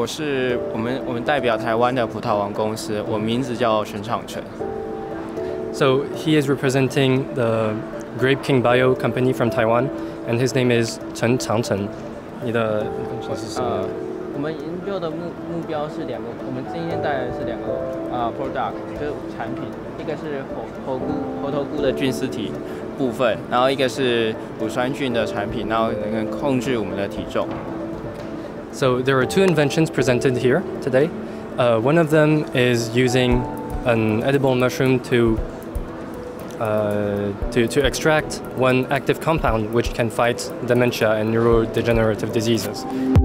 我们代表台湾的葡萄王公司，我名字叫陈长成。 So he is representing the Grape King Bio company from Taiwan, and his name is Chen Changchen. 你的是什么？ 我们研究的目标是两个，我们今天带来的是两个product， 就是产品，一个是猴头菇的菌丝体部分，然后一个是乳酸菌的产品，然后能控制我们的体重。 So there are two inventions presented here today. One of them is using an edible mushroom to extract one active compound which can fight dementia and neurodegenerative diseases.